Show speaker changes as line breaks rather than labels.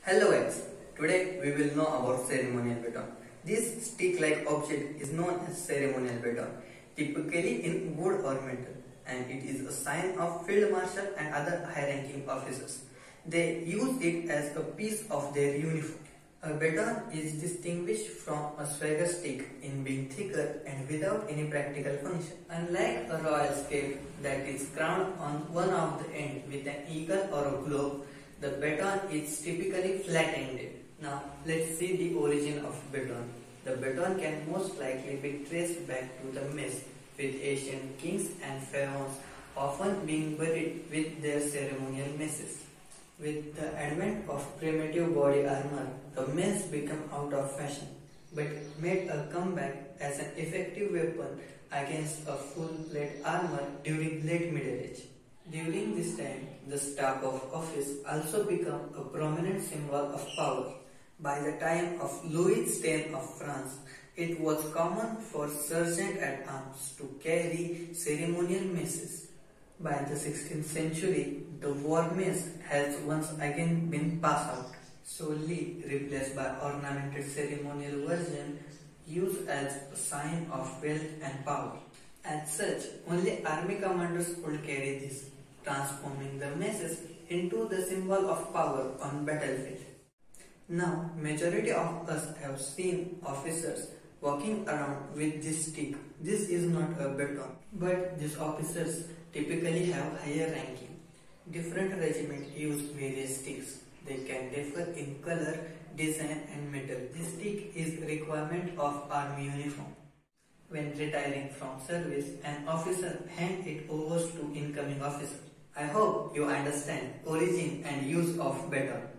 Hello guys, today we will know about ceremonial baton. This stick-like object is known as ceremonial baton, typically in wood or metal, and it is a sign of field marshal and other high-ranking officers. They use it as a piece of their uniform. A baton is distinguished from a swagger stick in being thicker and without any practical function. Unlike a royal scape that is crowned on one of the ends with an eagle or a globe, the baton is typically flat-ended. Now let's see the origin of baton. The baton can most likely be traced back to the mace, with ancient kings and pharaohs often being buried with their ceremonial maces. With the advent of primitive body armor, the mace became out of fashion, but made a comeback as an effective weapon against a full-plate armor during late Middle Age. During this time, the staff of office also became a prominent symbol of power. By the time of Louis X of France, it was common for sergeant-at-arms to carry ceremonial maces. By the 16th century, the war mace has once again been passed out, solely replaced by ornamented ceremonial version used as a sign of wealth and power. As such, only army commanders could carry this, transforming the maces into the symbol of power on battlefield. Now, majority of us have seen officers walking around with this stick. This is not a baton, but these officers typically have higher ranking. Different regiments use various sticks. They can differ in color, design and metal. This stick is a requirement of army uniform. When retiring from service, an officer hands it over to incoming officer. I hope you understand origin and use of baton.